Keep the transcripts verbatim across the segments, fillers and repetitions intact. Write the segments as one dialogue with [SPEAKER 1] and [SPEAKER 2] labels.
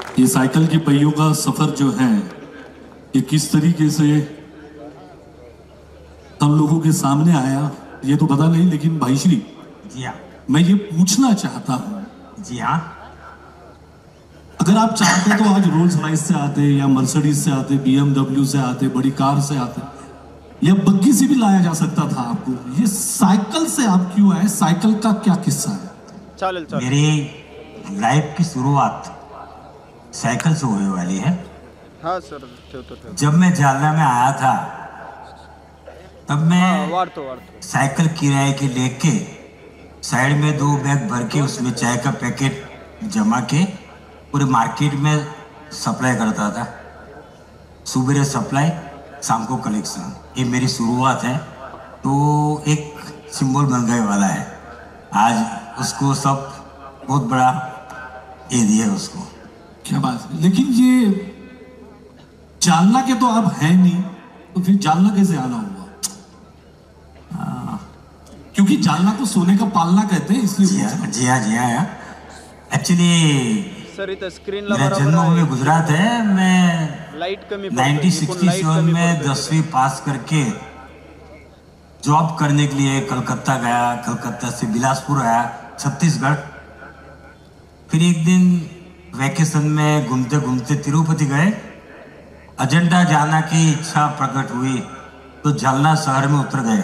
[SPEAKER 1] ये साइकिल की पहियों का सफर जो है ये किस तरीके से हम लोगों के सामने आया ये तो पता नहीं, लेकिन भाई श्री
[SPEAKER 2] जी हाँ,
[SPEAKER 1] मैं ये पूछना चाहता हूं,
[SPEAKER 2] जी हाँ,
[SPEAKER 1] अगर आप चाहते तो आज रोल्स रॉयस से आते या मर्सिडीज से आते, बीएमडब्ल्यू से आते, बड़ी कार से आते या बग्गी से भी लाया जा सकता था आपको। ये साइकिल से आप क्यों आए? साइकिल का क्या किस्सा है?
[SPEAKER 3] चालेल चालेल।
[SPEAKER 2] मेरी लाइफ की शुरुआत साइकिल से होने वाली है।
[SPEAKER 3] हाँ सर, ठेवतो ठेवतो।
[SPEAKER 2] जब मैं जालना में आया था तब मैं
[SPEAKER 3] हाँ, वाढतो वाढतो।
[SPEAKER 2] साइकिल किराए के लेके साइड में दो बैग भर के उसमें चाय का पैकेट जमा के पूरे मार्केट में सप्लाई करता था। सुबह सप्लाई, शाम को कलेक्शन। ये मेरी शुरुआत है, तो एक सिंबल बन गए वाला है। आज उसको सब बहुत बड़ा ये दिया उसको।
[SPEAKER 1] क्या बात है। लेकिन ये जालना के तो आप हैं नहीं, तो फिर जालना कैसे आना हुआ? क्योंकि जालना को सोने का पालना कहते हैं, इसलिए
[SPEAKER 2] जी हाँ जी हाँ जी हाँ। एक्चुअली
[SPEAKER 3] सर इथं स्क्रीनला
[SPEAKER 2] मेरा
[SPEAKER 3] बरोबर
[SPEAKER 2] जन्मभूमि
[SPEAKER 3] आहे।
[SPEAKER 2] गुजरात है। मैं
[SPEAKER 3] लाईट कमी पडतोय,
[SPEAKER 2] नाइनटीन
[SPEAKER 3] एकूण
[SPEAKER 2] सिक्सटी
[SPEAKER 3] लाईट
[SPEAKER 2] सेवन
[SPEAKER 3] कमी
[SPEAKER 2] में
[SPEAKER 3] पडतोय
[SPEAKER 2] दसवीं पास करके जॉब करने के लिए कलकत्ता गया। कलकत्ता से बिलासपुर आया, छत्तीसगढ़। फिर एक दिन वैकेशन में घूमते घूमते तिरुपति गए। अजंता जाना की इच्छा प्रकट हुई तो जालना शहर में उतर गए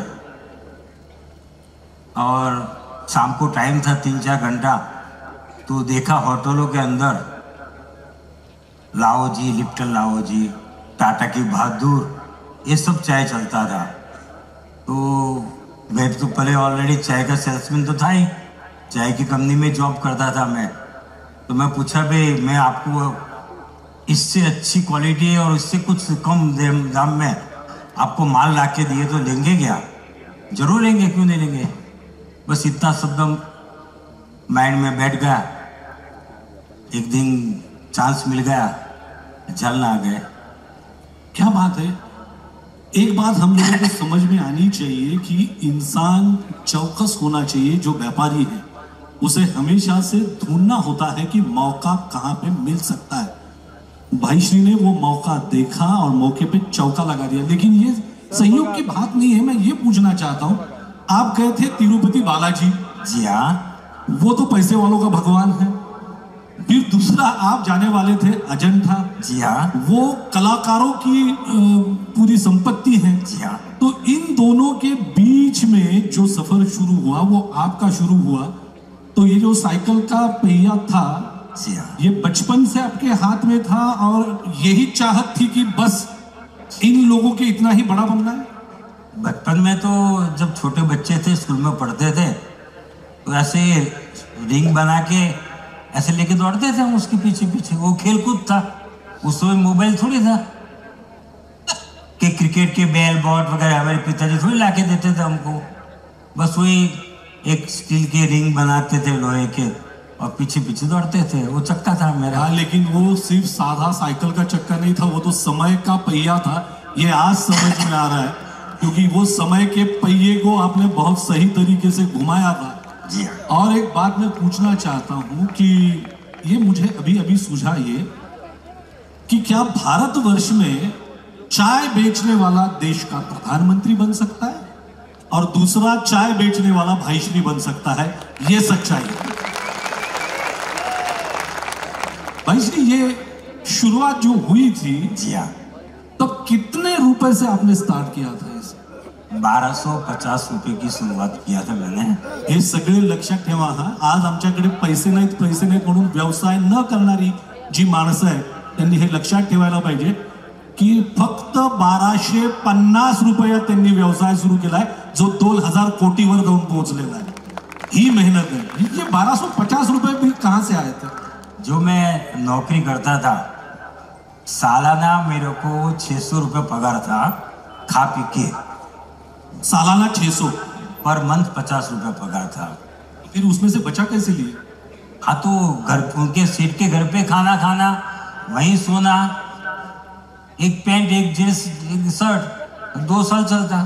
[SPEAKER 2] और शाम को टाइम था तीन चार घंटा, तो देखा होटलों के अंदर लाओ जी, लिप्टन लाओ जी, टाटा की बहादुर, ये सब चाय चलता था। तो मैं तो पहले ऑलरेडी चाय का सेल्समैन तो था ही, चाय की कंपनी में जॉब करता था मैं। तो मैं पूछा भाई, मैं आपको इससे अच्छी क्वालिटी और इससे कुछ कम दाम में आपको माल ला के दिए तो लेंगे क्या? जरूर लेंगे, क्यों नहीं लेंगे। बस इतना शब्द माइंड में बैठ गया। एक दिन चांस मिल गया, जालना आ गए।
[SPEAKER 1] क्या बात है। एक बात हम लोगों को समझ में आनी चाहिए कि इंसान चौकस होना चाहिए। जो व्यापारी है उसे हमेशा से ढूंढना होता है कि मौका कहां पे मिल सकता है। भाई श्री ने वो मौका देखा और मौके पे चौका लगा दिया। लेकिन ये संयोग की बात नहीं है। मैं ये पूछना चाहता हूं, आप गए थे तिरुपति बालाजी।
[SPEAKER 2] जी हाँ,
[SPEAKER 1] वो तो पैसे वालों का भगवान है। फिर दूसरा आप जाने वाले थे अजंता।
[SPEAKER 2] जी हाँ,
[SPEAKER 1] वो कलाकारों की अ, पूरी संपत्ति है।
[SPEAKER 2] जी हाँ।
[SPEAKER 1] तो इन दोनों के बीच में जो सफर शुरू हुआ वो आपका शुरू हुआ। तो ये जो साइकिल का पहिया था,
[SPEAKER 2] जी हाँ,
[SPEAKER 1] ये बचपन से आपके हाथ में था और यही चाहत थी कि बस इन लोगों के इतना ही बड़ा बनना है?
[SPEAKER 2] बचपन में तो जब छोटे बच्चे थे, स्कूल में पढ़ते थे, तो ऐसे रिंग बना के ऐसे लेके दौड़ते थे हम उसके पीछे पीछे। वो खेल कूद था, उस समय मोबाइल थोड़ी था कि क्रिकेट के बैल बॉट वगैरह हमारे पिताजी थोड़ी ला के देते थे हमको। बस वही एक स्टील के रिंग बनाते थे लोहे के और पीछे पीछे दौड़ते थे। वो चक्का था मेरा।
[SPEAKER 1] हाँ, लेकिन वो सिर्फ साधा साइकिल का चक्का नहीं था, वो तो समय का पहिया था। ये आज समझ में आ रहा है, क्योंकि वो समय के पहिए को आपने बहुत सही तरीके से घुमाया था।
[SPEAKER 2] जी हाँ।
[SPEAKER 1] और एक बात मैं पूछना चाहता हूं कि ये मुझे अभी अभी सूझा ये कि क्या भारतवर्ष में चाय बेचने वाला देश का प्रधानमंत्री बन सकता है और दूसरा चाय बेचने वाला भाईश्री बन सकता है? ये सच्चाई है। भाईश्री, ये शुरुआत जो हुई थी,
[SPEAKER 2] जी हाँ,
[SPEAKER 1] तब कितने रुपए से आपने स्टार्ट किया था इसे?
[SPEAKER 2] बारह सौ पचास रुपये की शुरुआत किया था मैंने।
[SPEAKER 1] हे सगळे लक्षात ठेवा हा। आज आमच्याकडे पैसे नाहीत पैसे नाहीत म्हणून व्यवसाय न करणारी जी माणसं आहेत त्यांनी हे लक्षात ठेवायला पाहिजे की फक्त बाराशे पन्नास रुपयात त्यांनी व्यवसाय सुरू केलाय, जो दोन हजार कोटीवर जाऊन पोहोचलेला आहे। ही मेहनत है। ये बारह सौ पचास रुपए भी कहां से आए थे?
[SPEAKER 2] जो मैं नौकरी करता था, सालाना मेरे को छह सौ रुपये पगार था, खा पी के।
[SPEAKER 1] सालाना छह सौ,
[SPEAKER 2] पर मंथ पचास रुपये पगार था।
[SPEAKER 1] फिर उसमें से बचा कैसे लिए?
[SPEAKER 2] हाँ, तो घर उनके सेठ के घर पे खाना खाना, वहीं सोना, एक पैंट एक जींस एक शर्ट, दो साल चलता।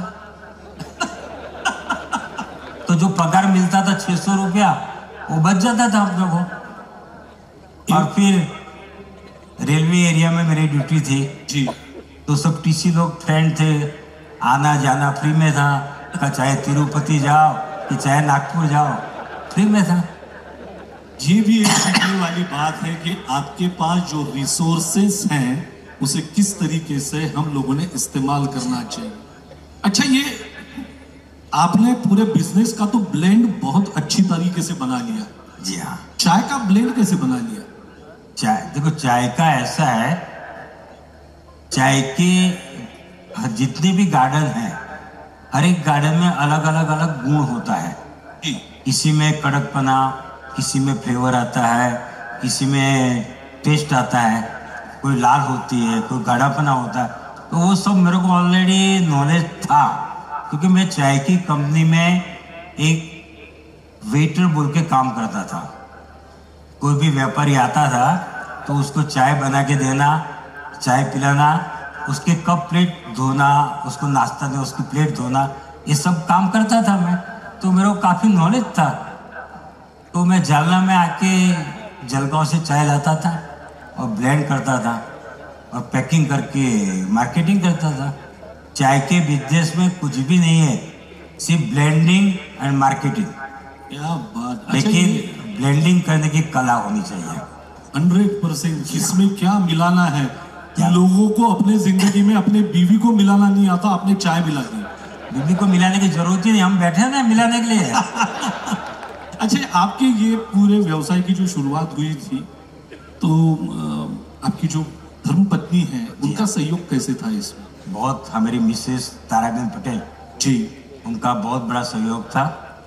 [SPEAKER 2] तो जो पगार मिलता था छह सौ रुपया, वो बच जाता था हम लोगों को। और फिर रेलवे एरिया में मेरी ड्यूटी थी,
[SPEAKER 1] जी
[SPEAKER 2] तो सब टीसी लोग फ्रेंड थे, आना जाना फ्री में था, का चाहे तिरुपति जाओ कि चाहे नागपुर जाओ, फ्री में था।
[SPEAKER 1] ये भी एक सीखने वाली बात है कि आपके पास जो रिसोर्सेस हैं उसे किस तरीके से हम लोगों ने इस्तेमाल करना चाहिए। अच्छा, ये आपने पूरे बिजनेस का तो ब्लेंड बहुत अच्छी तरीके से बना लिया।
[SPEAKER 2] जी हाँ।
[SPEAKER 1] चाय का ब्लेंड कैसे बना लिया?
[SPEAKER 2] चाय देखो, चाय का ऐसा है, चाय के जितने भी गार्डन हैं, हर एक गार्डन में अलग अलग अलग गुण होता है। किसी में कड़कपना, किसी में फ्लेवर आता है, किसी में टेस्ट आता है, कोई लाल होती है, कोई गाढ़ापना होता है। तो वो सब मेरे को ऑलरेडी नॉलेज था, क्योंकि मैं चाय की कंपनी में एक वेटर बोल के काम करता था। कोई भी व्यापारी आता था तो उसको चाय बना के देना, चाय पिलाना, उसके कप प्लेट धोना, उसको नाश्ता देना, उसकी प्लेट धोना, ये सब काम करता था मैं। तो मेरे को काफ़ी नॉलेज था। तो मैं जालना में आके जलगांव से चाय लाता था और ब्लेंड करता था और पैकिंग करके मार्केटिंग करता था। चाय के बिजनेस में कुछ भी नहीं है, सिर्फ ब्लेंडिंग एंड मार्केटिंग।
[SPEAKER 1] क्या बात।
[SPEAKER 2] लेकिन ब्लेंडिंग करने की कला होनी चाहिए।
[SPEAKER 1] Hundred percent. इसमें क्या मिलाना है,
[SPEAKER 2] क्या?
[SPEAKER 1] लोगों को अपने जिंदगी में अपने बीवी को मिलाना नहीं आता, आपने चाय मिला दी।
[SPEAKER 2] बीवी को मिलाने की जरूरत ही नहीं, हम बैठे हैं ना मिलाने के लिए।
[SPEAKER 1] अच्छा, आपके ये पूरे व्यवसाय की जो शुरुआत हुई थी, तो आपकी जो धर्मपत्नी है उनका सहयोग कैसे था इसमें?
[SPEAKER 2] बहुत, हमारी मिसेस ताराबेन पटेल
[SPEAKER 1] जी,
[SPEAKER 2] उनका बहुत बड़ा सहयोग था।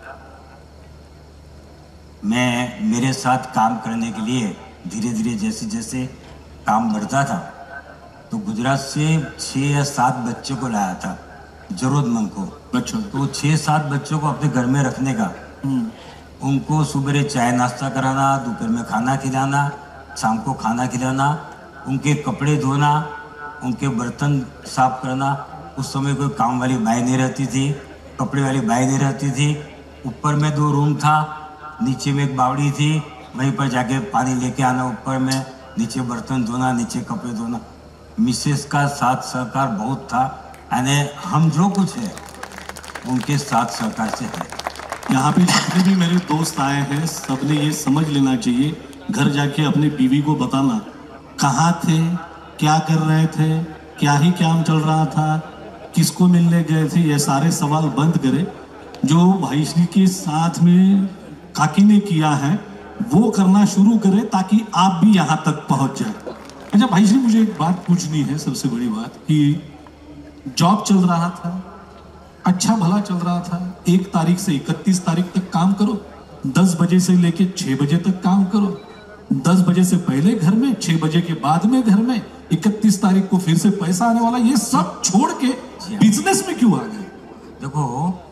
[SPEAKER 2] मैं मेरे साथ काम करने के लिए धीरे धीरे जैसे जैसे काम बढ़ता था, तो गुजरात से छः या सात बच्चों को लाया था, जरूरतमंद को।
[SPEAKER 1] अच्छा।
[SPEAKER 2] तो छः सात बच्चों को अपने घर में रखने का, उनको सुबह चाय नाश्ता कराना, दोपहर में खाना खिलाना, शाम को खाना खिलाना, उनके कपड़े धोना, उनके बर्तन साफ करना। उस समय कोई काम वाली बाई नहीं रहती थी, कपड़े वाली बाई नहीं रहती थी। ऊपर में दो रूम था, नीचे में एक बावड़ी थी, वहीं पर जाके पानी लेके आना, ऊपर में नीचे बर्तन धोना, नीचे कपड़े धोना। मिसेस का साथ सहकार बहुत था, यानी हम जो कुछ है उनके साथ सहकार से है।
[SPEAKER 1] यहाँ पे जितने भी मेरे दोस्त आए हैं, सबने ये समझ लेना चाहिए, घर जाके अपनी बीवी को बताना कहाँ थे, क्या कर रहे थे, क्या ही काम चल रहा था, किसको मिलने गए थे, ये सारे सवाल बंद करें। जो भाई श्री के साथ में काकी ने किया है वो करना शुरू करें, ताकि आप भी यहाँ तक पहुँच जाए। अच्छा भाई श्री, मुझे एक बात पूछनी है, सबसे बड़ी बात, कि जॉब चल रहा था, अच्छा भला चल रहा था, एक तारीख से इकतीस तारीख तक काम करो, दस बजे से लेके छः बजे तक काम करो, दस बजे से पहले घर में, छः बजे के बाद में घर में, इकतीस तारीख को फिर से पैसा आने वाला, ये सब छोड़ के बिजनेस में क्यों आ गए?
[SPEAKER 2] देखो,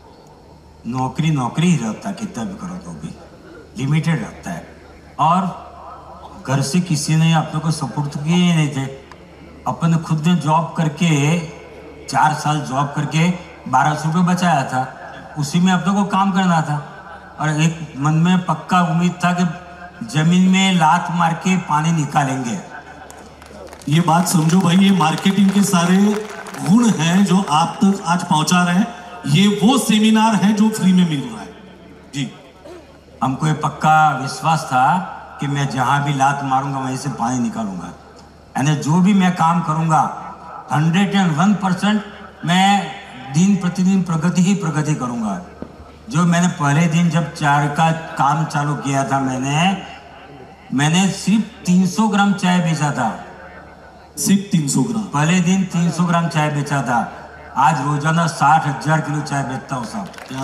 [SPEAKER 2] नौकरी नौकरी ही रहता, कितना भी करो तो भी लिमिटेड रहता है। और घर से किसी ने अपने को सपोर्ट किए ही नहीं थे। अपन ने खुद ने जॉब करके, चार साल जॉब करके बारह सौ रुपये बचाया था, उसी में अपने को काम करना था। और एक मन में पक्का उम्मीद था कि जमीन में लात मार के पानी निकालेंगे।
[SPEAKER 1] ये बात समझो भाई, ये मार्केटिंग के सारे गुण हैं जो आप तक आज पहुंचा रहे हैं। ये वो सेमिनार है जो फ्री में मिल रहा है जी।
[SPEAKER 2] हमको ये पक्का विश्वास था कि मैं जहां भी लात मारूंगा वहीं से पानी निकालूंगा, यानी जो भी मैं काम करूंगा हंड्रेड एंड वन परसेंट मैं दिन प्रतिदिन प्रगति ही प्रगति करूंगा। जो मैंने पहले दिन जब चाय का काम चालू किया था, मैंने मैंने सिर्फ तीन सौ ग्राम चाय बेचा था।
[SPEAKER 1] सिर्फ तीन सौ ग्राम?
[SPEAKER 2] पहले दिन तीन सौ ग्राम चाय बेचा था, आज रोजाना साठ हजार किलो चाय बेचता हूँ साहब।
[SPEAKER 1] क्या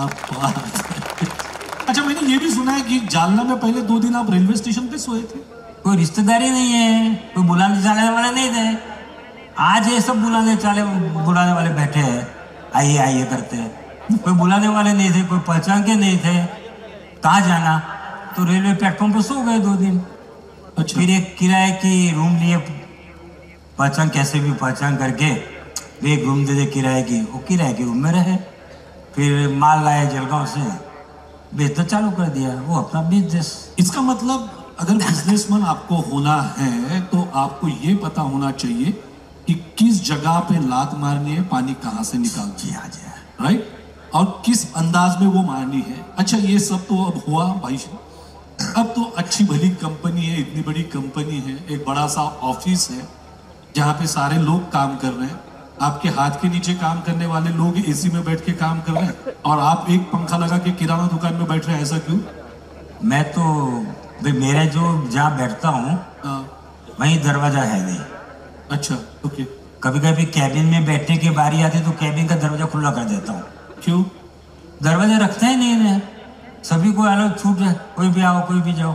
[SPEAKER 1] बात। अच्छा, मैंने ये भी सुना है कि जालना में पहले दो दिन आप रेलवे स्टेशन पे सोए थे।
[SPEAKER 2] कोई रिश्तेदारी नहीं है, कोई बुलाने जाने वाले नहीं थे। आज ये सब बुलाने चाले बुलाने वाले बैठे हैं, आइए आइए करते हैं। कोई बुलाने वाले नहीं थे, कोई पहचान के नहीं थे, कहाँ जाना, तो रेलवे प्लेटफॉर्म पर सो गए दो दिन।
[SPEAKER 1] अच्छा।
[SPEAKER 2] फिर एक किराए की रूम लिए, पहचान कैसे भी पहचान करके एक रूम दे दे किराए की, वो किराए की रूम में रहे। फिर माल लाए जलगांव से, बेचना चालू कर दिया, वो अपना बिजनेस।
[SPEAKER 1] इसका मतलब अगर बिजनेसमैन आपको होना है तो आपको ये पता होना चाहिए कि किस जगह पे लात मारनी है, पानी कहाँ से निकालनी
[SPEAKER 2] जी हाँ जी हाँ।
[SPEAKER 1] है, राइट, और किस अंदाज में वो मारनी है। अच्छा, ये सब तो अब हुआ भाई, अब तो अच्छी भली कंपनी है, इतनी बड़ी कंपनी है, एक बड़ा सा ऑफिस है जहाँ पे सारे लोग काम कर रहे हैं। आपके हाथ के नीचे काम करने वाले लोग एसी में बैठ के काम कर रहे हैं और आप एक पंखा लगा के किराना दुकान में बैठ रहे हैं, ऐसा क्यों?
[SPEAKER 2] मैं तो भाई मेरा जो जहाँ बैठता हूँ वहीं दरवाजा है नहीं।
[SPEAKER 1] अच्छा, ओके।
[SPEAKER 2] कभी कभी कैबिन में बैठने की बारी आती है तो कैबिन का दरवाजा खुला कर देता हूँ।
[SPEAKER 1] क्यों?
[SPEAKER 2] दरवाजा रखते ही नहीं है, सभी को अलग छूट है, कोई भी आओ कोई भी जाओ,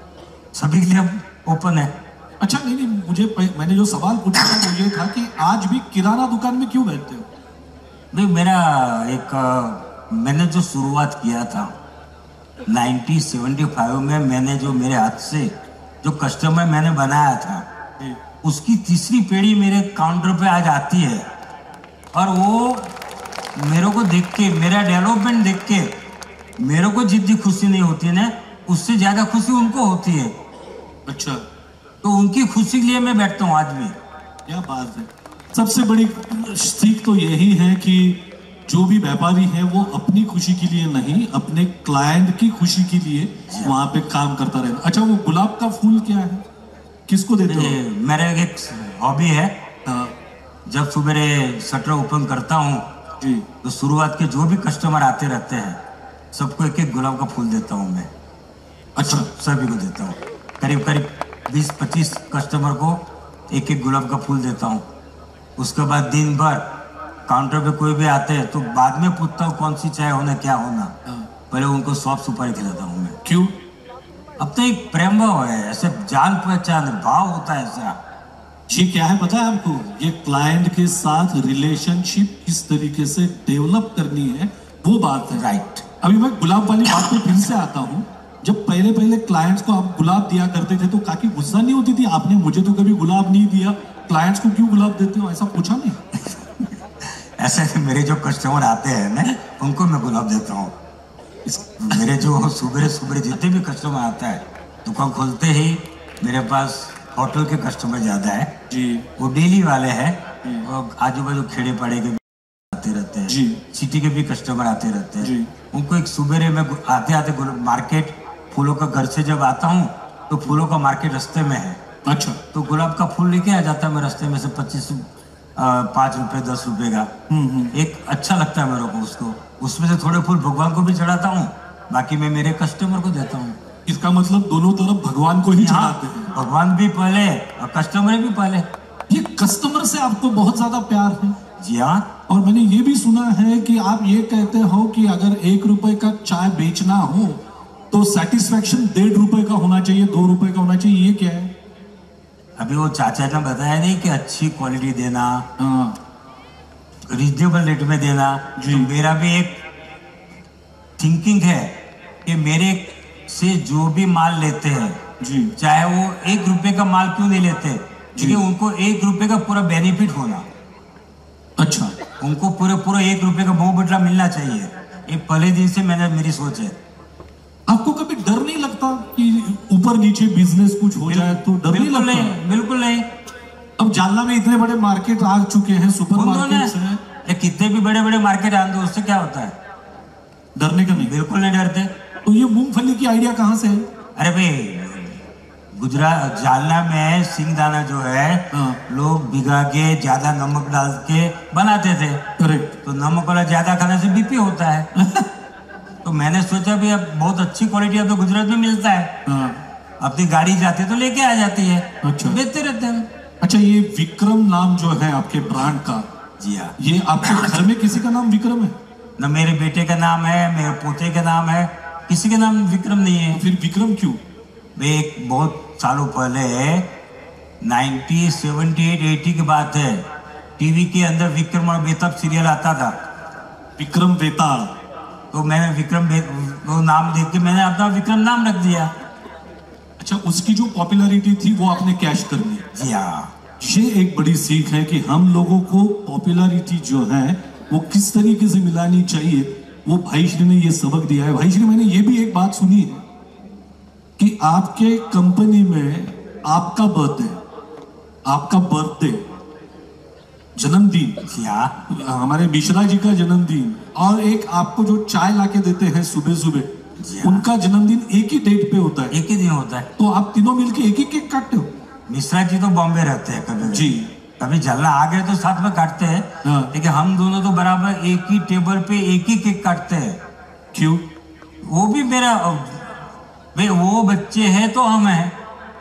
[SPEAKER 2] सभी के लिए ओपन है।
[SPEAKER 1] अच्छा, नहीं नहीं, मुझे मैंने जो सवाल पूछा था वो ये था कि आज भी किराना दुकान में क्यों बैठते हो?
[SPEAKER 2] भाई मेरा एक मैंने जो शुरुआत किया था नाइनटीन सेवेंटी फाइव में, मैंने जो मेरे हाथ से जो कस्टमर मैंने बनाया था उसकी तीसरी पीढ़ी मेरे काउंटर पे आज आती है और वो मेरे को देख के, मेरा डेवलपमेंट देख के मेरे को जितनी खुशी नहीं होती है ना, उससे ज्यादा खुशी उनको होती है।
[SPEAKER 1] अच्छा,
[SPEAKER 2] तो उनकी खुशी के लिए मैं बैठता हूँ आज भी।
[SPEAKER 1] क्या बात है। सबसे बड़ी सीख तो यही है कि जो भी व्यापारी है वो अपनी खुशी के लिए नहीं, अपने क्लाइंट की खुशी के लिए वहां पे काम करता रहना। अच्छा, वो गुलाब का फूल क्या है, किसको देते हो?
[SPEAKER 2] मेरा एक हॉबी है।
[SPEAKER 1] हाँ।
[SPEAKER 2] जब सुबह शटर ओपन करता हूँ
[SPEAKER 1] जी,
[SPEAKER 2] तो शुरुआत के जो भी कस्टमर आते रहते हैं सबको एक एक गुलाब का फूल देता हूँ मैं।
[SPEAKER 1] अच्छा,
[SPEAKER 2] सभी को देता हूँ, करीब करीब बीस पच्चीस कस्टमर को एक एक गुलाब का फूल देता हूँ। उसके बाद दिन भर काउंटर पे कोई भी आते हैं तो बाद में पूछता हूँ कौन सी चाय होना क्या होना, पहले उनको सॉफ्ट सुपारी खिलाता हूँ मैं।
[SPEAKER 1] क्यों?
[SPEAKER 2] अब तो एक प्रेम भाव है, ऐसे जान पहचान भाव होता है ऐसा।
[SPEAKER 1] ये क्या है पता है आपको? ये क्लाइंट के साथ रिलेशनशिप किस तरीके से डेवलप करनी है वो बात है।
[SPEAKER 2] राइट।
[SPEAKER 1] अभी मैं गुलाब वाली बात पे फिर से आता हूँ। जब पहले पहले क्लाइंट्स को आप गुलाब दिया करते थे तो काफी गुस्सा नहीं होती थी? आपने मुझे तो कभी गुलाब नहीं दिया, क्लाइंट्स को क्यों गुलाब देते हो, ऐसा पूछा नहीं?
[SPEAKER 2] ऐसे मेरे जो कस्टमर आते हैं ना उनको मैं गुलाब देता हूँ। मेरे जो सुबह सुबह जितने भी कस्टमर आता है दुकान खोलते ही मेरे पास होटल के कस्टमर ज्यादा है
[SPEAKER 1] जी,
[SPEAKER 2] वो डेली वाले हैं और आजू बाजू खेड़े पड़े के आते रहते हैं
[SPEAKER 1] जी,
[SPEAKER 2] सिटी के भी कस्टमर आते रहते हैं
[SPEAKER 1] जी।
[SPEAKER 2] उनको एक सुबह में आते आते मार्केट फूलों का घर से जब आता हूँ तो फूलों का मार्केट रास्ते में है।
[SPEAKER 1] अच्छा,
[SPEAKER 2] तो गुलाब का फूल लेके आ जाता है मैं रास्ते में से पच्चीस पाँच रुपए दस रुपए का। एक अच्छा लगता है मेरे को उसको, उसमें से थोड़े फूल भगवान को भी चढ़ाता हूँ, बाकी मैं मेरे कस्टमर को देता हूँ।
[SPEAKER 1] इसका मतलब दोनों तरफ भगवान को ही चढ़ाते हैं।
[SPEAKER 2] भगवान भी पहले और कस्टमर भी पहले।
[SPEAKER 1] ये कस्टमर से आपको बहुत ज्यादा प्यार है।
[SPEAKER 2] जी हाँ।
[SPEAKER 1] और मैंने ये भी सुना है कि आप ये कहते हो कि अगर एक रुपए का चाय बेचना हो तो सेटिस्फेक्शन डेढ़ रुपए का होना चाहिए, दो रुपए का होना चाहिए, ये क्या है?
[SPEAKER 2] अभी वो चाचा ने बताया नहीं कि अच्छी क्वालिटी देना, रीजनेबल रेट में देना।
[SPEAKER 1] जी।
[SPEAKER 2] तो मेरा भी एक थिंकिंग है कि मेरे से जो भी माल लेते हैं
[SPEAKER 1] जी,
[SPEAKER 2] चाहे वो एक रुपए का माल क्यों नहीं लेते, क्योंकि उनको एक रुपए का पूरा बेनिफिट होना।
[SPEAKER 1] अच्छा,
[SPEAKER 2] उनको पूरे पूरा एक रुपए का मुंह बटला मिलना चाहिए। ये पहले दिन से मैंने मेरी सोच है।
[SPEAKER 1] आपको कभी डर नहीं लगता कि ऊपर नीचे बिजनेस कुछ हो जाए तो डर नहीं
[SPEAKER 2] बिल्कुल
[SPEAKER 1] लगता?
[SPEAKER 2] नहीं, बिल्कुल नहीं।
[SPEAKER 1] अब जालना में इतने बड़े मार्केट आ चुके हैं, सुपर मार्केट्स हैं,
[SPEAKER 2] ये कितने भी बड़े बड़े मार्केट आन दो, उससे क्या होता है?
[SPEAKER 1] डरने का नहीं।
[SPEAKER 2] बिल्कुल नहीं डरते।
[SPEAKER 1] तो ये मूंगफली की आइडिया कहाँ से है?
[SPEAKER 2] अरे भाई गुजरात जालना में सिंगदाना जो है
[SPEAKER 1] हाँ।
[SPEAKER 2] लोग भिगा के ज्यादा नमक डाल के बनाते थे।
[SPEAKER 1] करेक्ट।
[SPEAKER 2] तो नमक वाला ज्यादा खाने से बीपी होता है। तो मैंने सोचा भी अब बहुत अच्छी क्वालिटी अब तो गुजरात में मिलता है।
[SPEAKER 1] हाँ।
[SPEAKER 2] अपनी गाड़ी जाती है तो लेके आ जाती है।
[SPEAKER 1] अच्छा।
[SPEAKER 2] बेचते रहते हैं।
[SPEAKER 1] अच्छा, ये विक्रम नाम जो है आपके ब्रांड का,
[SPEAKER 2] जी हाँ।
[SPEAKER 1] ये आपके घर में किसी का नाम विक्रम है?
[SPEAKER 2] न मेरे बेटे का नाम है, मेरे पोते का नाम है, किसी का नाम विक्रम नहीं है।
[SPEAKER 1] फिर विक्रम क्यों?
[SPEAKER 2] एक बहुत सालों पहले नाइनटीन सेवेंटी एट एटी की बात है, टीवी के अंदर विक्रम और बेताब सीरियल आता था।
[SPEAKER 1] विक्रम बेताल।
[SPEAKER 2] तो मैंने विक्रम वो नाम देख के मैंने अपना विक्रम नाम रख दिया।
[SPEAKER 1] अच्छा, उसकी जो पॉपुलैरिटी थी वो आपने कैश कर ली।
[SPEAKER 2] जी हाँ।
[SPEAKER 1] ये एक बड़ी सीख है कि हम लोगों को पॉपुलैरिटी जो है वो किस तरीके से मिलानी चाहिए, वो भाई श्री ने ये सबक दिया है। भाई श्री, मैंने ये भी एक बात सुनी है कि आपके कंपनी में आपका बर्थडे आपका बर्थडे, जन्मदिन,
[SPEAKER 2] जी हाँ
[SPEAKER 1] हमारे मिश्रा जी का जन्मदिन, और एक आपको जो चाय लाके देते हैं सुबह
[SPEAKER 2] जी
[SPEAKER 1] सुबह,
[SPEAKER 2] हाँ।
[SPEAKER 1] उनका जन्मदिन एक ही डेट पे होता है।
[SPEAKER 2] एक ही दिन होता है।
[SPEAKER 1] तो आप तीनों मिलके एक ही केक काटते हो?
[SPEAKER 2] मिश्रा जी तो बॉम्बे रहते हैं, कभी
[SPEAKER 1] जी।
[SPEAKER 2] कभी झल्ला आ गए तो साथ में काटते हैं,
[SPEAKER 1] हाँ।
[SPEAKER 2] लेकिन हम दोनों तो बराबर एक ही टेबल पे एक ही केक काटते हैं।
[SPEAKER 1] क्यों?
[SPEAKER 2] वो भी मेरा वे वो बच्चे हैं तो हम हैं।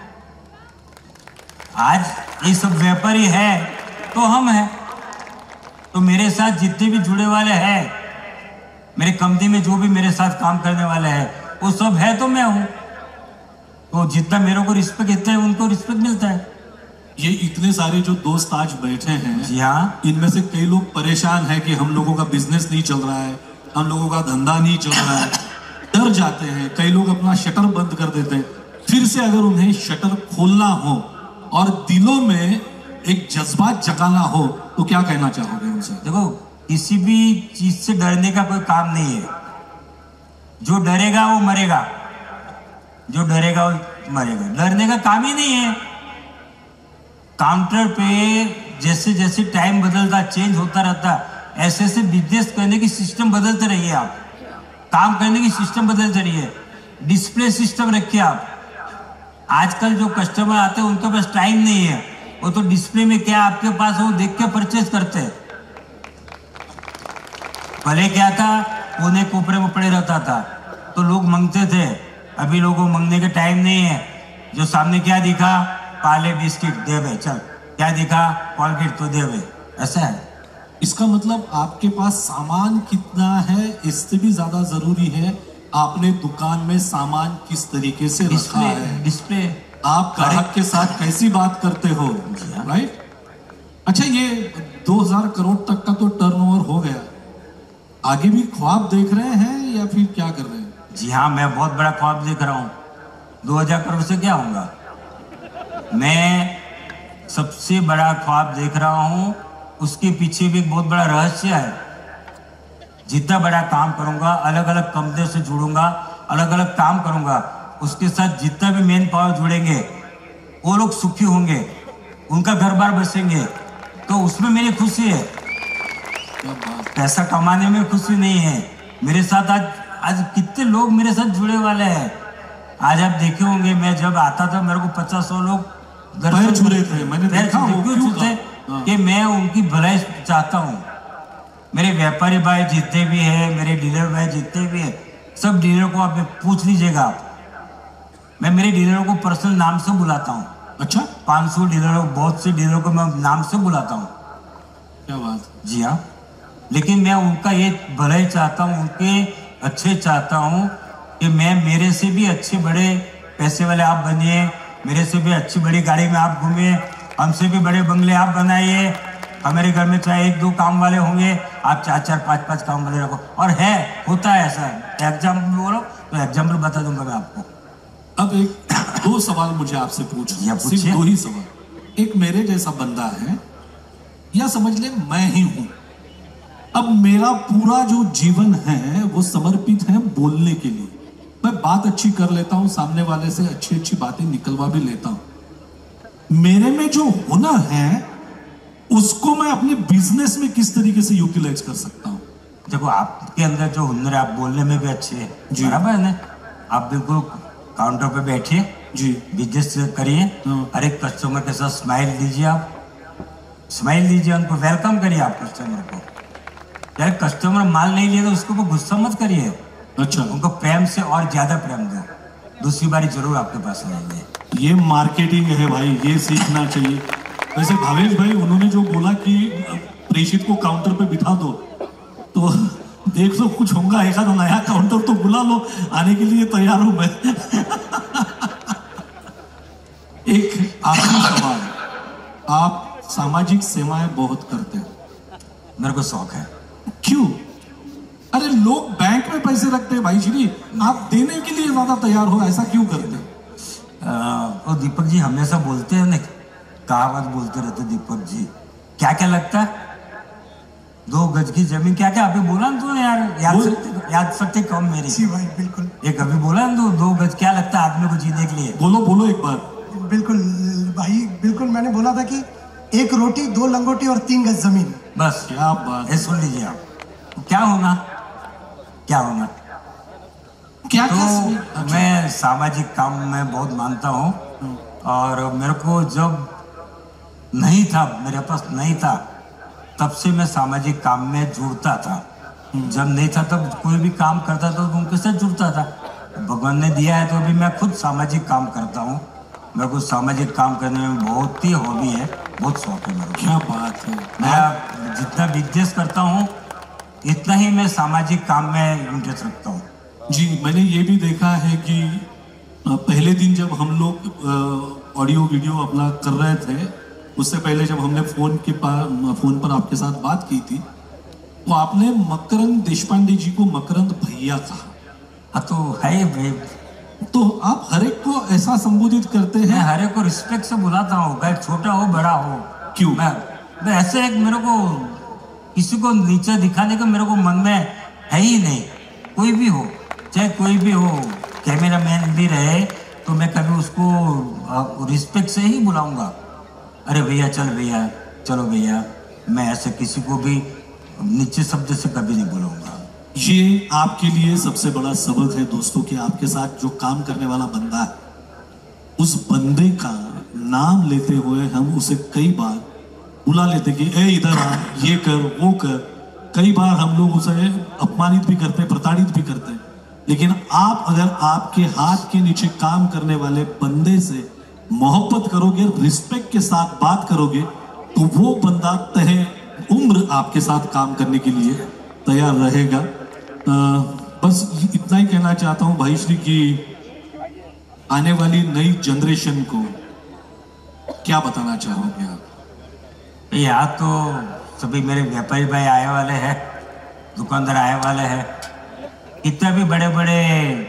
[SPEAKER 2] आज ये सब व्यापारी है तो हम हैं। तो मेरे साथ जितने भी जुड़े वाले हैं, मेरे कंपनी में जो भी मेरे साथ काम करने वाले हैं, वो सब है तो मैं हूं। तो जितना मेरे को रिस्पेक्ट देते हैं उनको रिस्पेक्ट मिलता है।
[SPEAKER 1] ये इतने सारे जो दोस्त आज बैठे हैं,
[SPEAKER 2] जी हाँ।
[SPEAKER 1] इनमें से कई लोग परेशान हैं कि हम लोगों का बिजनेस नहीं चल रहा है, हम लोगों का धंधा नहीं चल रहा है, डर जाते हैं। कई लोग अपना शटर बंद कर देते हैं। फिर से अगर उन्हें शटर खोलना हो और दिलों में एक जज्बात जगाना हो तो क्या कहना चाहोगे उनसे?
[SPEAKER 2] देखो, किसी भी चीज से डरने का कोई काम नहीं है। जो डरेगा वो मरेगा, जो डरेगा वो मरेगा। डरने का काम ही नहीं है। काउंटर पे जैसे जैसे टाइम बदलता, चेंज होता रहता, ऐसे ऐसे बिजनेस करने की सिस्टम बदलते रहिए। आप काम करने की सिस्टम बदलते रहिए। डिस्प्ले सिस्टम रखिए आप। आजकल जो कस्टमर आते हैं उनके पास टाइम नहीं है, वो तो डिस्प्ले में क्या आपके पास है वो देख के परचेज करते हैं। पहले क्या था, कोने कोपरे में पड़े रहता था तो लोग मांगते थे। अभी लोगों को मांगने का टाइम नहीं है। जो सामने क्या दिखा, पाले बिस्किट दे बे, चल क्या दिखा, कॉलगेट तो दे बे, ऐसा है।
[SPEAKER 1] इसका मतलब आपके पास सामान कितना है इससे भी ज्यादा जरूरी है आपने दुकान में सामान किस तरीके से रखा
[SPEAKER 2] डिस्प्ले
[SPEAKER 1] है,
[SPEAKER 2] डिस्प्ले
[SPEAKER 1] आप ग्राहक के साथ कैसी बात करते हो, राइट? अच्छा, ये दो हज़ार करोड़ तक का तो टर्नओवर हो गया, आगे भी ख्वाब देख रहे हैं या फिर क्या कर रहे हैं?
[SPEAKER 2] जी हाँ, मैं बहुत बड़ा ख्वाब देख रहा हूँ। दो हजार करोड़ से क्या होगा। मैं सबसे बड़ा ख्वाब देख रहा हूँ, उसके पीछे भी एक बहुत बड़ा रहस्य है। जितना बड़ा काम करूंगा, अलग अलग कंपनियों से जुड़ूंगा, अलग अलग काम करूंगा, उसके साथ जितना भी मेन पावर जुड़ेंगे वो लोग सुखी होंगे, उनका घर बार बसेंगे, तो उसमें मेरी खुशी है। पैसा कमाने में खुशी नहीं है। मेरे साथ आज आज कितने लोग मेरे साथ जुड़े वाले हैं। आज आप देखे होंगे, मैं जब आता था मेरे को पचास सौ लोग
[SPEAKER 1] पैर छू रहे थे, मैंने देखा वो,
[SPEAKER 2] क्यों
[SPEAKER 1] क्यों
[SPEAKER 2] छूते?
[SPEAKER 1] हाँ।
[SPEAKER 2] कि मैं उनकी भलाई चाहता हूँ। मेरे व्यापारी भाई जितने भी हैं, मेरे डीलर भाई जितने भी हैं, सब डीलर को आप पूछ लीजिएगा आप। मैं मेरे डीलरों को पर्सनल नाम से बुलाता हूँ।
[SPEAKER 1] अच्छा,
[SPEAKER 2] पाँच सौ डीलरों, बहुत से डीलरों को मैं नाम से बुलाता हूँ।
[SPEAKER 1] क्या बात।
[SPEAKER 2] जी हाँ, लेकिन मैं उनका ये भलाई चाहता हूँ, उनके अच्छे चाहता हूँ कि मैं मेरे से भी अच्छे बड़े पैसे वाले आप बनिए, मेरे से भी अच्छी बड़ी गाड़ी में आप घूमिए, हमसे भी बड़े बंगले आप बनाइए। हमारे घर में चाहे एक दो काम वाले होंगे, आप चार चार पांच पांच काम वाले रखो। और है, होता है ऐसा। एग्जाम्पल बोलो तो एग्जाम्पल बता दूंगा मैं आपको।
[SPEAKER 1] अब एक दो सवाल मुझे आपसे पूछना है, सिर्फ दो ही सवाल। एक, मेरे जैसा बंदा है, या समझ ले मैं ही हूं। अब मेरा पूरा जो जीवन है वो समर्पित है बोलने के लिए। मैं बात अच्छी कर लेता हूं, सामने वाले से अच्छी अच्छी बातें निकलवा भी लेता हूं। मेरे में जो हुनर है उसको मैं अपने बिजनेस में किस तरीके से यूटिलाइज कर सकता हूं?
[SPEAKER 2] देखो, आपके अंदर जो हुनर है, आप बोलने में भी अच्छे हैं, बराबर है ना। आप बिल्कुल काउंटर पे बैठिए
[SPEAKER 1] जी,
[SPEAKER 2] बिजनेस करिए, हर एक कस्टमर के साथ स्माइल दीजिए। आप स्माइल दीजिए, उनको वेलकम करिए। आप कस्टमर को, यार कस्टमर माल नहीं लिया तो उसको गुस्सा मत करिए।
[SPEAKER 1] अच्छा,
[SPEAKER 2] उनको प्रेम से और ज्यादा प्रेम दो, दूसरी बारी जरूर आपके पास आएंगे।
[SPEAKER 1] ये मार्केटिंग है भाई, ये सीखना चाहिए। वैसे भावेश भाई, उन्होंने जो बोला कि प्रेषित को काउंटर पे बिठा दो, तो देख लो कुछ होगा, एक आधा नया काउंटर तो बुला लो, आने के लिए तैयार हूं मैं। एक आखिरी सवाल, आप सामाजिक सेवाएं बहुत करते हैं।
[SPEAKER 2] मेरे को शौक है।
[SPEAKER 1] क्यों? अरे लोग बैंक में पैसे रखते हैं भाई श्री, आप देने के लिए ज्यादा तैयार हो, ऐसा क्यों करते हैं?
[SPEAKER 2] और दीपक जी हमेशा बोलते हैं ना, कहावत बोलते रहते दीपक जी, क्या क्या लगता है, दो गज की जमीन, क्या क्या अभी बोला ना तू यार, याद सकते याद सकते कम मेरी।
[SPEAKER 4] जी भाई, बिल्कुल।
[SPEAKER 2] एक अभी बोला ना तू, दो गज क्या लगता है आदमी को जीने के लिए।
[SPEAKER 1] बोलो बोलो एक बार।
[SPEAKER 4] बिल्कुल भाई, बिल्कुल मैंने बोला था कि एक रोटी, दो लंगोटी और तीन गज जमीन।
[SPEAKER 2] बस
[SPEAKER 1] क्या बात
[SPEAKER 2] ये सुन लीजिए आप, क्या होना क्या होना
[SPEAKER 1] क्या
[SPEAKER 2] तो
[SPEAKER 1] क्या
[SPEAKER 2] मैं सामाजिक काम में बहुत मानता हूँ, और मेरे को जब नहीं था, मेरे पास नहीं था, तब से मैं सामाजिक काम में जुड़ता था। जब नहीं था तब कोई भी काम करता था तो उनके साथ जुड़ता था। भगवान ने दिया है तो अभी मैं खुद सामाजिक काम करता हूँ। मेरे को सामाजिक काम करने में बहुत ही हॉबी है, बहुत शौक है मेरे को।
[SPEAKER 1] क्या बात है।
[SPEAKER 2] मैं जितना बिजनेस करता हूँ इतना ही मैं सामाजिक काम में इंटरेस्ट रखता हूँ।
[SPEAKER 1] जी, मैंने ये भी देखा है कि अ, पहले दिन जब हम लोग ऑडियो वीडियो अपना कर रहे थे, उससे पहले जब हमने फोन के पार फोन पर आपके साथ बात की थी, तो आपने मकरंद देशपांडे जी को मकरंद भैया कहा।
[SPEAKER 2] हाँ तो है भाई,
[SPEAKER 1] तो आप हर एक को ऐसा संबोधित करते
[SPEAKER 2] मैं
[SPEAKER 1] हैं?
[SPEAKER 2] हर एक को रिस्पेक्ट से बुलाता हूँ, चाहे छोटा हो बड़ा हो।
[SPEAKER 1] क्यों?
[SPEAKER 2] मैं मैं ऐसे एक, मेरे को किसी को नीचे दिखाने का मेरे को मन में है ही नहीं। कोई भी हो, चाहे कोई भी हो, कैमरा मैन भी रहे तो मैं कभी उसको रिस्पेक्ट से ही बुलाऊंगा। अरे भैया, चल भैया, चलो भैया। मैं ऐसे किसी को भी नीचे शब्द से कभी नहीं बुलाऊंगा।
[SPEAKER 1] ये आपके लिए सबसे बड़ा सबक है दोस्तों कि आपके साथ जो काम करने वाला बंदा है, उस बंदे का नाम लेते हुए हम उसे कई बार बुला लेते कि ए इधर आ, ये कर, वो कर। कई बार हम लोग उसे अपमानित भी करते हैं, प्रताड़ित भी करते हैं। लेकिन आप अगर आपके हाथ के नीचे काम करने वाले बंदे से मोहब्बत करोगे, रिस्पेक्ट के साथ बात करोगे, तो वो बंदा तहे उम्र आपके साथ काम करने के लिए तैयार रहेगा। आ, बस इतना ही कहना चाहता हूँ भाई श्री की आने वाली नई जनरेशन को क्या बताना चाहोगे आप?
[SPEAKER 2] यहाँ तो सभी मेरे व्यापारी भाई आए वाले हैं, दुकानदार आए वाले हैं। कितने भी बड़े बड़े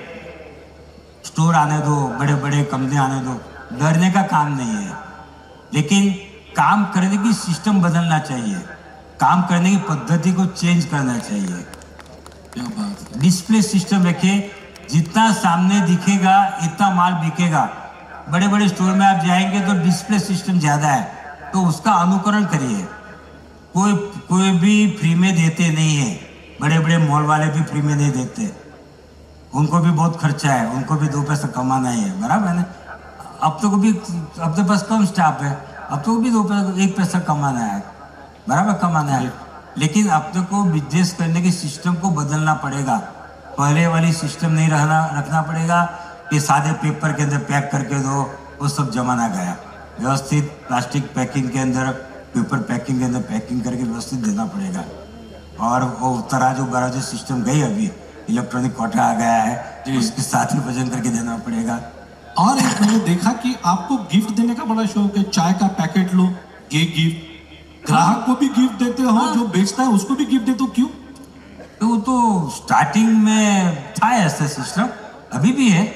[SPEAKER 2] स्टोर आने दो, बड़े बड़े कंपनी आने दो, डरने का काम नहीं है। लेकिन काम करने की सिस्टम बदलना चाहिए, काम करने की पद्धति को चेंज करना चाहिए।
[SPEAKER 1] क्या बात है।
[SPEAKER 2] डिस्प्ले सिस्टम रखिए, जितना सामने दिखेगा इतना माल बिकेगा। बड़े बड़े स्टोर में आप जाएंगे तो डिस्प्ले सिस्टम ज़्यादा है, तो उसका अनुकरण करिए। कोई कोई भी फ्री में देते नहीं है, बड़े बड़े मॉल वाले भी फ्री में नहीं देते। उनको भी बहुत खर्चा है, उनको भी दो पैसा कमाना ही है, बराबर है ना। अब तो भी अब तो पास कम स्टाफ है, अब तो भी दो पैसा एक पैसा कमाना है, बराबर कमाना है। लेकिन अब तो को बिजनेस करने के सिस्टम को बदलना पड़ेगा। पहले वाली सिस्टम नहीं रहना रखना पड़ेगा कि सादे पेपर के अंदर पैक करके दो, वो सब जमाना गया। व्यवस्थित प्लास्टिक पैकिंग के अंदर, पेपर पैकिंग के अंदर पैकिंग करके व्यवस्थित देना पड़ेगा। और वो तराजू बराजू सिस्टम गई, अभी इलेक्ट्रॉनिक कोटा आ गया है, उसके साथ ही वजन करके देना पड़ेगा।
[SPEAKER 1] और एक मैंने देखा कि आपको गिफ्ट देने का बड़ा शौक है। चाय का पैकेट लो, ये गिफ्ट, ग्राहक को भी गिफ्ट देते हो, जो बेचता है उसको भी गिफ्ट देते हो, क्यों?
[SPEAKER 2] तो तो स्टार्टिंग में था ऐसा सिस्टम, अभी भी है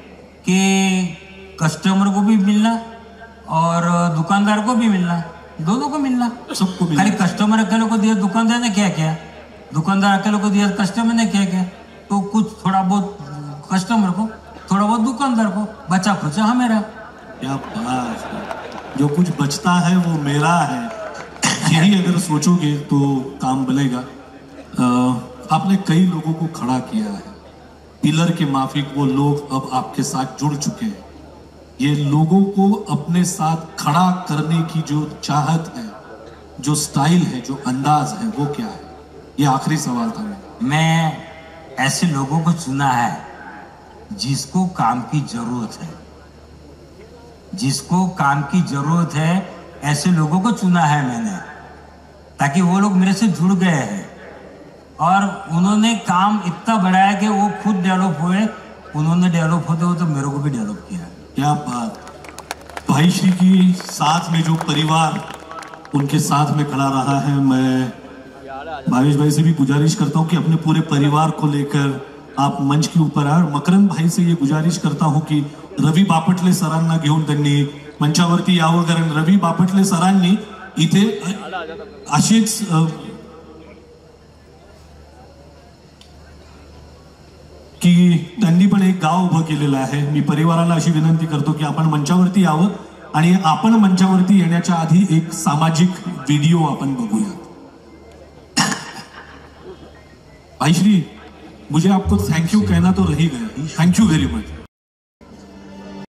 [SPEAKER 2] कि कस्टमर को भी मिलना और दुकानदार को भी मिलना, दोनों को मिलना,
[SPEAKER 1] सबको मिलना।
[SPEAKER 2] खाली कस्टमर अकेले को दिया दुकानदार ने क्या किया, दुकानदार अकेले को दिया कस्टमर ने क्या किया। तो कुछ थोड़ा बहुत कस्टमर को, थोड़ा बहुत दुकानदार को, बचा खुचा हाँ मेरा।
[SPEAKER 1] क्या बात है। जो कुछ बचता है वो मेरा है, यही अगर सोचोगे तो काम बनेगा। आ, आपने कई लोगों को खड़ा किया है, पिलर के माफिक वो लोग अब आपके साथ जुड़ चुके हैं। ये लोगों को अपने साथ खड़ा करने की जो चाहत है, जो स्टाइल है, जो अंदाज है, वो क्या है? ये आखिरी सवाल था।
[SPEAKER 2] मैं ऐसे लोगों को चुना है जिसको काम की जरूरत है, जिसको काम की जरूरत है, ऐसे लोगों को चुना है मैंने, ताकि वो लोग मेरे से जुड़ गए हैं और उन्होंने काम इतना बढ़ाया कि वो खुद डेवलप हुए। उन्होंने डेवलप होते हो तो मेरे को भी डेवलप किया।
[SPEAKER 1] क्या बात। भाई श्री की साथ में जो परिवार उनके साथ में खड़ा रहा है, मैं भावेश भाई से भी गुजारिश करता हूं कि अपने पूरे परिवार को लेकर आप मंच के ऊपर आए। और मकरंद भाई से ये गुजारिश करता हूं कि रवी बापटले सरांना घेऊन त्यांनी मंचावरती यावं, कारण रवी बापटले सरांनी इथे अशीच की त्यांनी पण एक गाव उभं केलेलं आहे. मी परिवाराला अशी विनंती करतो की आपण मंचावरती यावं आणि आपण मंचावरती येण्याच्या आधी एक सामाजिक व्हिडिओ आपण बघूया. भाईश्री, मुझे आपको थैंक यू कहना तो रह ही गया. Thank you very much.